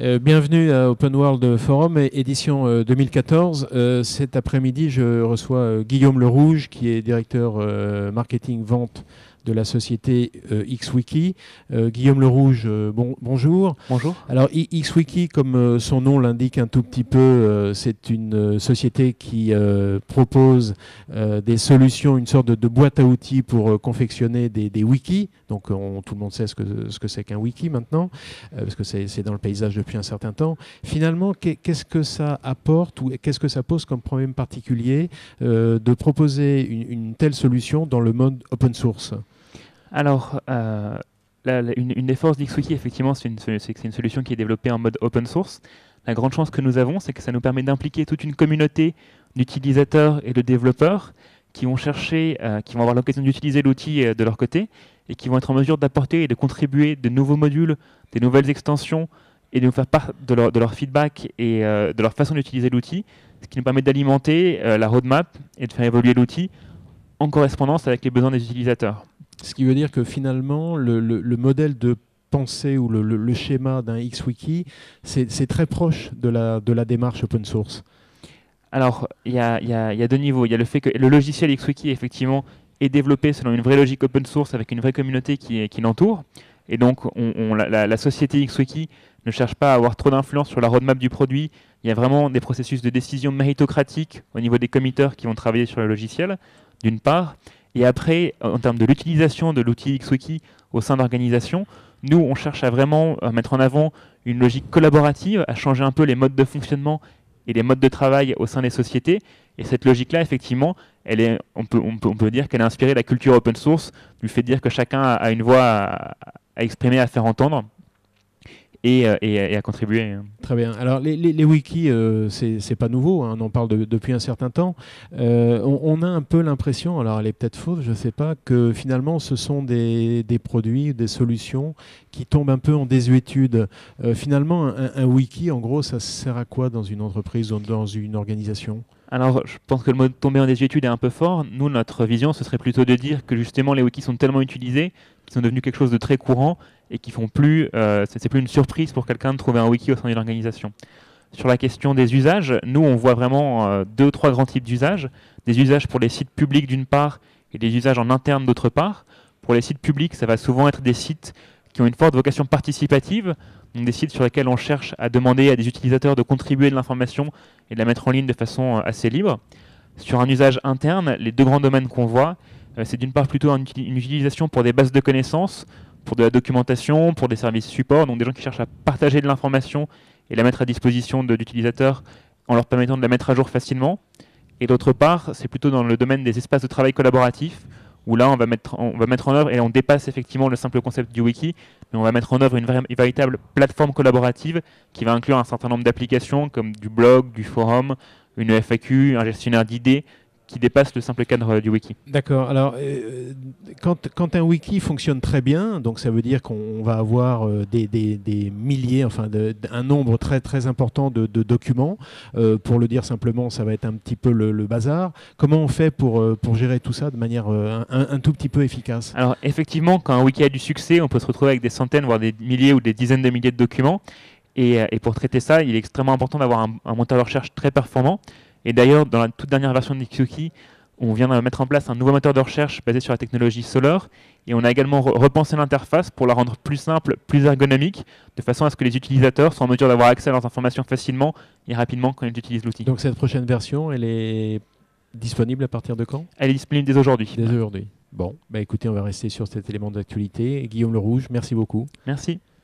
Bienvenue à Open World Forum, édition 2014. Cet après-midi, je reçois Guillaume Lerouge, qui est directeur marketing-vente de la société XWiki. Guillaume Lerouge, bonjour. Bonjour. Alors XWiki, comme son nom l'indique un tout petit peu, c'est une société qui propose des solutions, une sorte de boîte à outils pour confectionner des wikis. Donc tout le monde sait ce que c'est qu'un wiki maintenant, parce que c'est dans le paysage depuis un certain temps. Finalement, qu'est-ce que ça apporte ou qu'est-ce que ça pose comme problème particulier de proposer une telle solution dans le mode open source ? Alors, une des forces d'XWiki, effectivement, c'est une solution qui est développée en mode open source. La grande chance que nous avons, c'est que ça nous permet d'impliquer toute une communauté d'utilisateurs et de développeurs qui vont chercher, qui vont avoir l'occasion d'utiliser l'outil de leur côté et qui vont être en mesure d'apporter et de contribuer de nouveaux modules, des nouvelles extensions et de nous faire part de leur feedback et de leur façon d'utiliser l'outil, ce qui nous permet d'alimenter la roadmap et de faire évoluer l'outil en correspondance avec les besoins des utilisateurs. Ce qui veut dire que finalement, le modèle de pensée ou le schéma d'un XWiki, c'est très proche de la démarche open source. Alors, il y a deux niveaux. Il y a le fait que le logiciel XWiki, effectivement, est développé selon une vraie logique open source avec une vraie communauté qui l'entoure. Et donc, la société XWiki ne cherche pas à avoir trop d'influence sur la roadmap du produit. Il y a vraiment des processus de décision méritocratique au niveau des committeurs qui vont travailler sur le logiciel, d'une part. Et après, en termes de l'utilisation de l'outil XWiki au sein d'organisations, nous, on cherche à vraiment mettre en avant une logique collaborative, à changer un peu les modes de fonctionnement et les modes de travail au sein des sociétés. Et cette logique-là, effectivement, on peut dire qu'elle a inspiré la culture open source, du fait de dire que chacun a une voix à exprimer, à faire entendre. Et à contribuer. Très bien. Alors les wikis, c'est pas nouveau, hein, on en parle depuis un certain temps. On a un peu l'impression, alors elle est peut-être fausse, je ne sais pas, que finalement ce sont des produits, des solutions qui tombent un peu en désuétude. Finalement, un wiki, en gros, ça sert à quoi dans une entreprise ou dans une organisation ? Alors, je pense que le mot tomber en désuétude est un peu fort. Nous, notre vision, ce serait plutôt de dire que justement les wikis sont tellement utilisés qu'ils sont devenus quelque chose de très courant et qui font plus, c'est plus une surprise pour quelqu'un de trouver un wiki au sein d'une organisation. Sur la question des usages, nous, on voit vraiment deux ou trois grands types d'usages. Des usages pour les sites publics d'une part et des usages en interne d'autre part. Pour les sites publics, ça va souvent être des sites qui ont une forte vocation participative, donc des sites sur lesquels on cherche à demander à des utilisateurs de contribuer de l'information et de la mettre en ligne de façon assez libre. Sur un usage interne, les deux grands domaines qu'on voit, c'est d'une part plutôt une utilisation pour des bases de connaissances, pour de la documentation, pour des services support, donc des gens qui cherchent à partager de l'information et la mettre à disposition d'utilisateurs en leur permettant de la mettre à jour facilement. Et d'autre part, c'est plutôt dans le domaine des espaces de travail collaboratifs, où là, on va mettre en œuvre, et on dépasse effectivement le simple concept du wiki, mais on va mettre en œuvre une véritable plateforme collaborative qui va inclure un certain nombre d'applications comme du blog, du forum, une FAQ, un gestionnaire d'idées, qui dépasse le simple cadre du wiki. D'accord. Alors, quand un wiki fonctionne très bien, donc ça veut dire qu'on va avoir des milliers, enfin un nombre très très important de documents. Pour le dire simplement, ça va être un petit peu le bazar. Comment on fait pour gérer tout ça de manière un tout petit peu efficace ? Alors, effectivement, quand un wiki a du succès, on peut se retrouver avec des centaines, voire des milliers ou des dizaines de milliers de documents. Et pour traiter ça, il est extrêmement important d'avoir un moteur de recherche très performant. Et d'ailleurs, dans la toute dernière version de XWiki, on vient de mettre en place un nouveau moteur de recherche basé sur la technologie Solr. Et on a également repensé l'interface pour la rendre plus simple, plus ergonomique, de façon à ce que les utilisateurs soient en mesure d'avoir accès à leurs informations facilement et rapidement quand ils utilisent l'outil. Donc cette prochaine version, elle est disponible à partir de quand ? Elle est disponible dès aujourd'hui. Dès aujourd'hui. Bon, écoutez, on va rester sur cet élément d'actualité. Guillaume Lerouge, merci beaucoup. Merci.